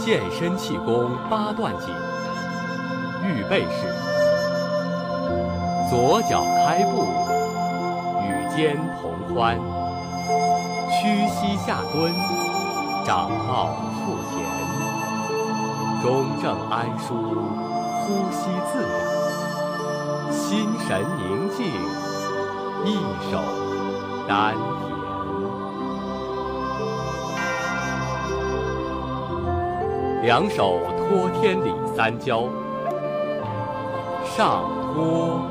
健身气功八段锦。预备式：左脚开步，与肩同宽，屈膝下蹲，掌抱腹前，中正安舒，呼吸自然，心神宁静，一手丹田。两手托天理三交，上托，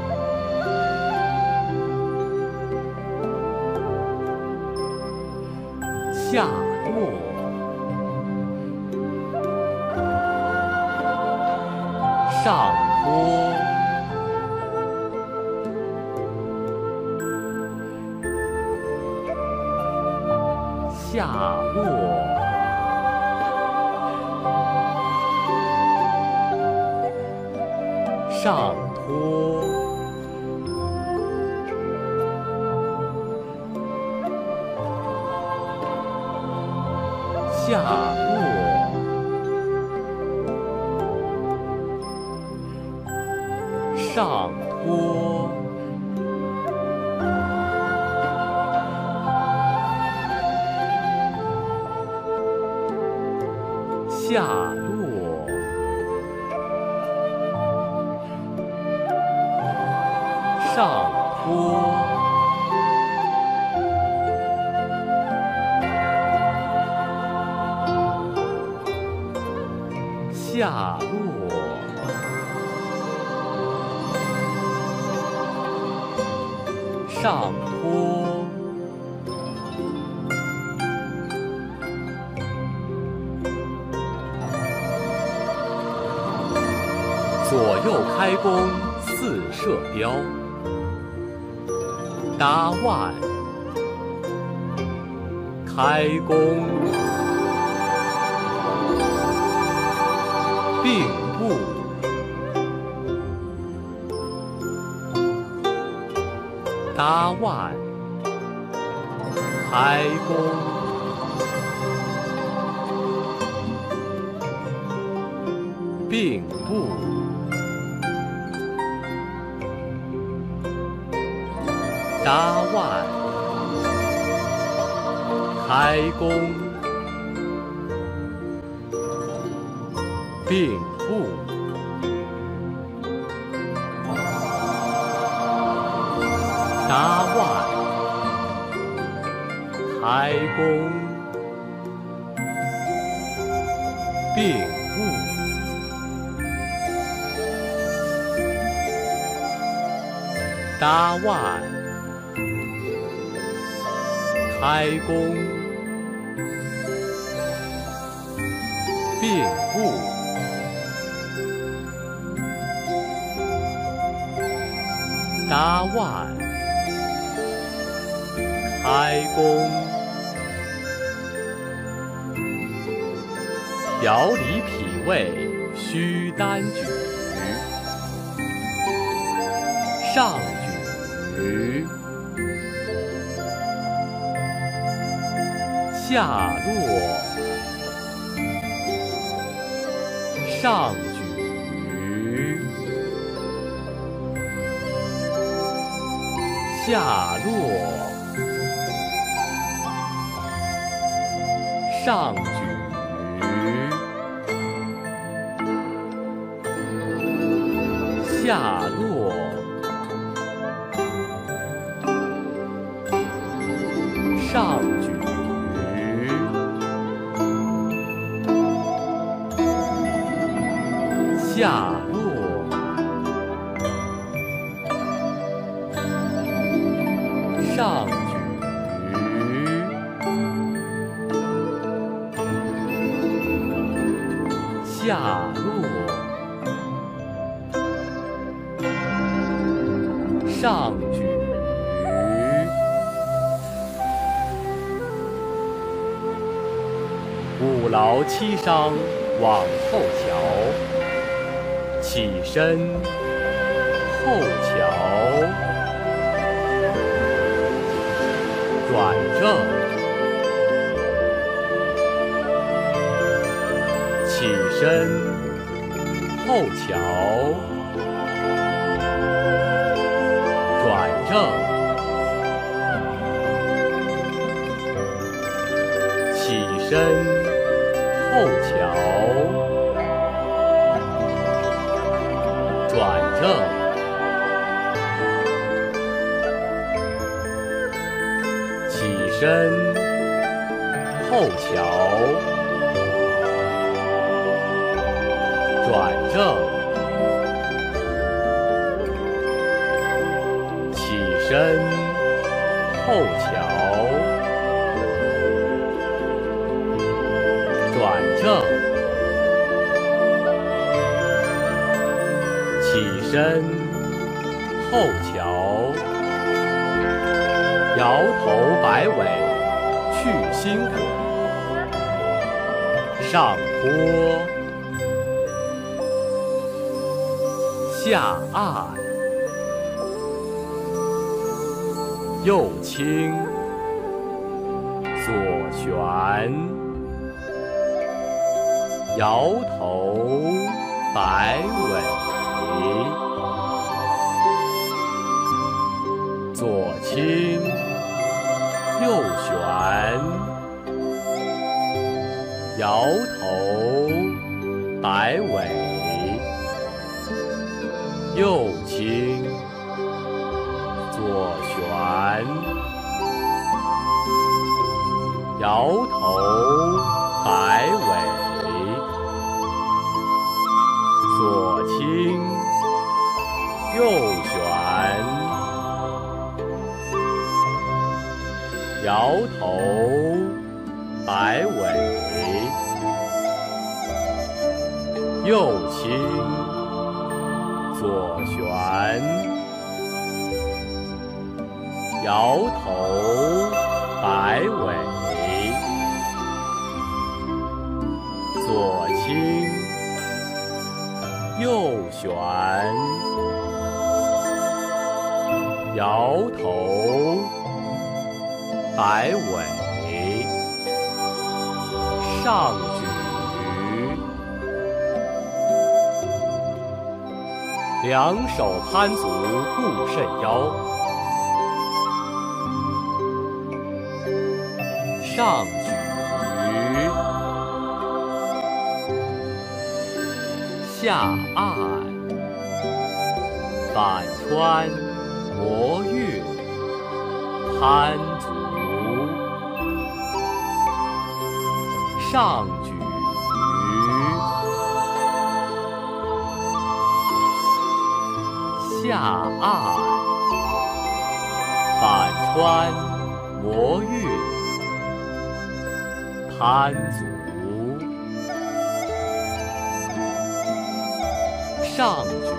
下落，上托，下落，上托，下落，上托，下落，上托，下落，上托，左右开弓四射雕，搭腕，开弓，并步，搭腕，开弓，并步，搭腕，开弓，并步，搭腕，开弓，并步，搭腕，开弓，并步，搭腕，开弓，调理脾胃须单举，上举，下落，上举，下落，上举，下落，上举，下落，上举，下落，上举，五劳七伤往后瞧，起身后瞧，转正， 身后翘，转正，起身后翘，转正，起身后翘，转正，起身后翘，转正，起身后翘，摇头摆尾去心火，上坡下按，右倾左旋，摇头摆尾，左倾右旋，摇头摆尾，右倾左旋，摇头摆尾，左倾右旋，摇头摆尾，右倾左旋，摇头摆尾，左倾右旋，摇头摆尾，上举，两手攀足固肾腰，上举，下按，反穿摩运，攀足，上举，下按，反穿摩运，攀足，上举，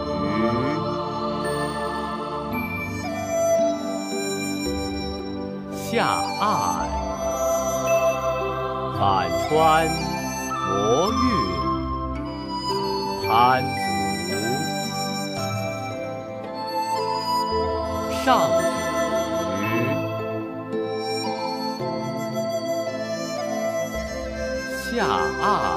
下按，反穿摩运，攀足，上举，下按，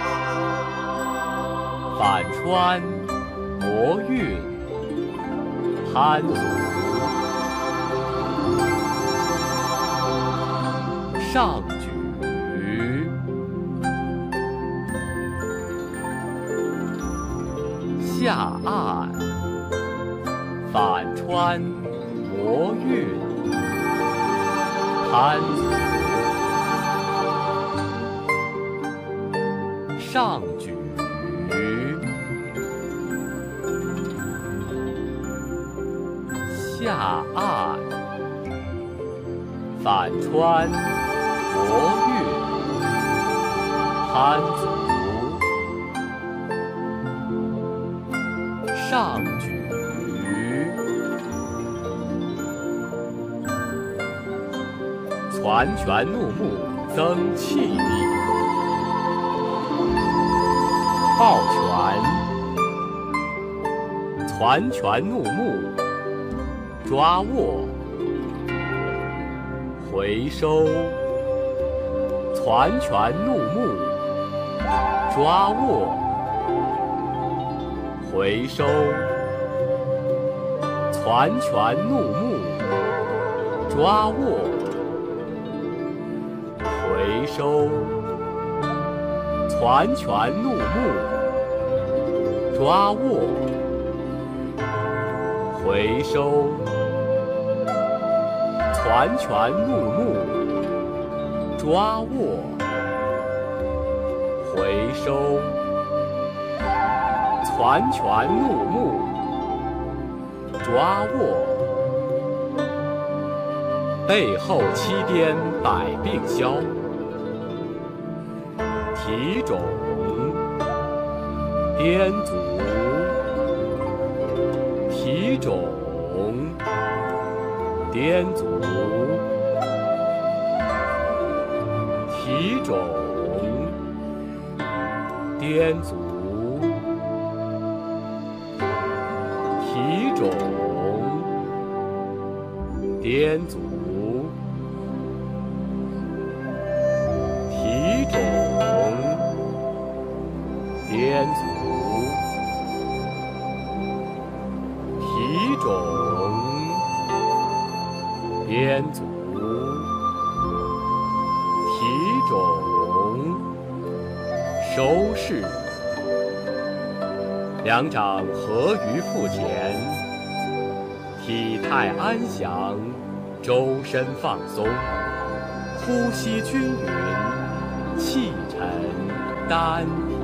反穿摩运，攀足，上举，下按，反穿摩运，攀足，上举，下按，反穿摩运，攀足，上举，攒拳怒目增气力，抱拳，攒拳怒目，抓握，回收，攒拳怒目， 抓握，回收，攒拳怒目，抓握，回收，攒拳怒目，抓握，回收，攒拳怒目，抓握，回收，攒拳怒目，抓握，背后七颠百病消，提踵，颠足，提踵，颠足，提踵，颠足，提踵，颠足，提踵，颠足，提踵，颠足，提踵，收势。两掌合于腹前，体态安详，周身放松，呼吸均匀，气沉丹田。